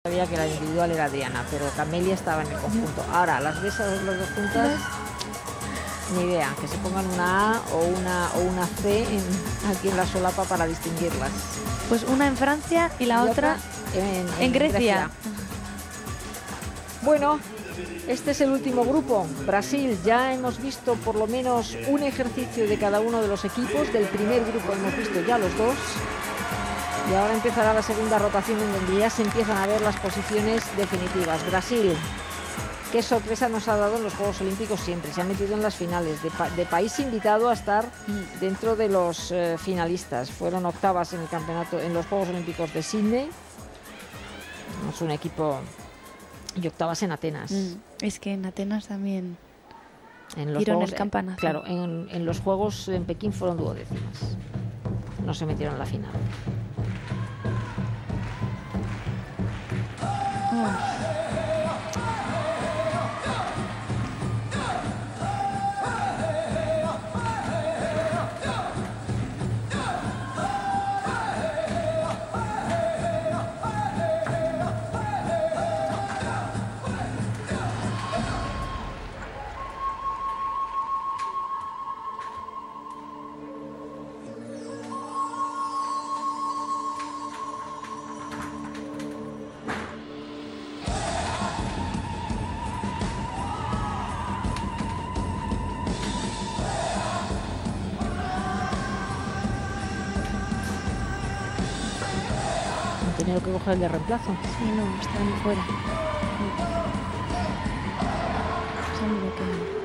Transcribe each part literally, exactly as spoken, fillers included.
Sabía que la individual era Adriana, pero Camelia estaba en el conjunto. Ahora, las ves a las dos juntas, ni idea, que se pongan una A o una, o una C en, aquí en la solapa para distinguirlas. Pues una en Francia y la y otra, otra en, en, en Grecia. Grecia. Bueno, este es el último grupo. Brasil, ya hemos visto por lo menos un ejercicio de cada uno de los equipos. Del primer grupo hemos visto ya los dos. Y ahora empezará la segunda rotación en donde ya se empiezan a ver las posiciones definitivas. Brasil, qué sorpresa nos ha dado en los Juegos Olímpicos siempre. Se ha metido en las finales, de, pa de país invitado a estar dentro de los eh, finalistas. Fueron octavas en el campeonato, en los Juegos Olímpicos de Sydney. Es un equipo... Y octavas en Atenas. Mm, es que en Atenas también en los dieron juegos, el campanazo. Claro, en, en los Juegos en Pekín fueron duodécimas. No se metieron en la final. Oh. Tenía que coger el de reemplazo. Sí, no, están fuera. Se han bloqueado.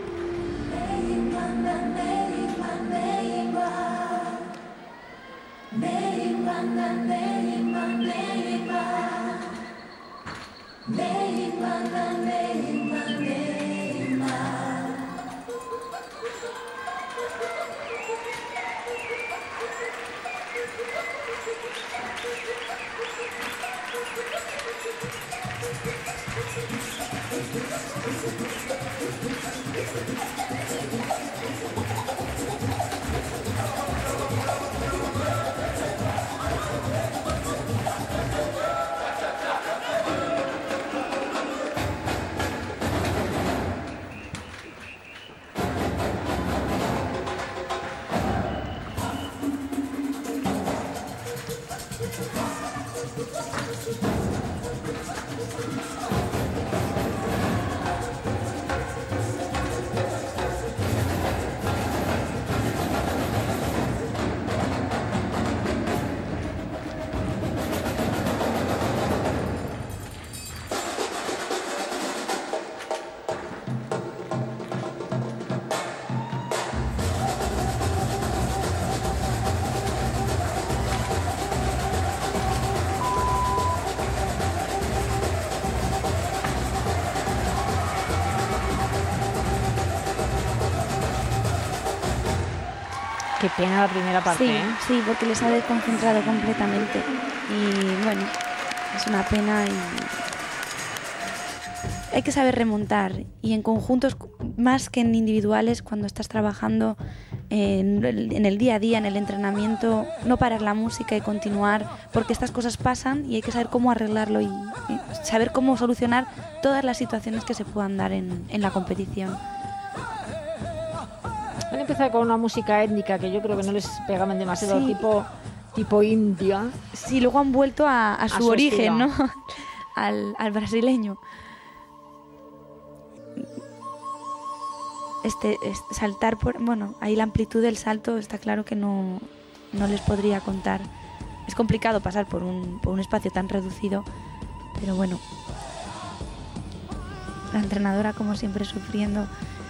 Qué pena la primera parte, sí, ¿eh? Sí, porque les ha desconcentrado completamente. Y bueno, es una pena y hay que saber remontar. Y en conjuntos, más que en individuales, cuando estás trabajando en, en el día a día, en el entrenamiento, no parar la música y continuar, porque estas cosas pasan y hay que saber cómo arreglarlo y, y saber cómo solucionar todas las situaciones que se puedan dar en, en la competición. Han empezado con una música étnica que yo creo que no les pegaban demasiado, sí. tipo, tipo India. Sí, luego han vuelto a, a, su, a su origen, estilo. ¿no? al, al brasileño. Este, este, saltar por... Bueno, ahí la amplitud del salto está claro que no, no les podría contar. Es complicado pasar por un, por un espacio tan reducido, pero bueno. La entrenadora, como siempre, sufriendo...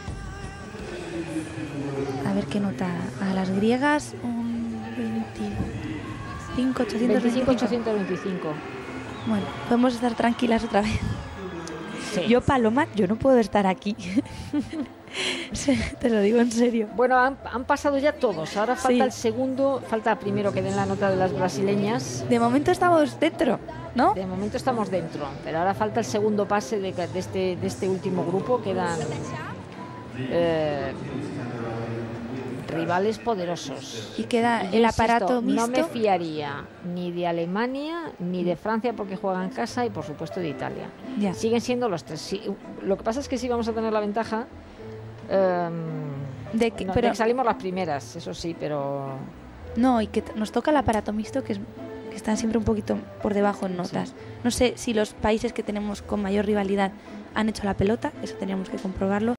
A ver qué nota a las griegas. Un veinticinco, ochocientos veinticinco. Bueno, podemos estar tranquilas otra vez. Sí. Yo, Paloma, yo no puedo estar aquí. Te lo digo en serio. Bueno, han, han pasado ya todos. Ahora falta sí. el segundo. Falta primero que den la nota de las brasileñas. De momento estamos dentro, ¿no? De momento estamos dentro. Pero ahora falta el segundo pase de, de, este, de este último grupo. Quedan... Eh, rivales poderosos. Y queda Y el insisto, aparato mixto. No me fiaría ni de Alemania ni de Francia porque juega en casa y por supuesto de Italia. Ya. Siguen siendo los tres. Sí, lo que pasa es que sí vamos a tener la ventaja eh, De que, no, pero, de que salimos las primeras, eso sí, pero no, y que t- nos toca el aparato mixto, que, es, que están siempre un poquito por debajo en notas. Sí. No sé si los países que tenemos con mayor rivalidad han hecho la pelota, eso teníamos que comprobarlo.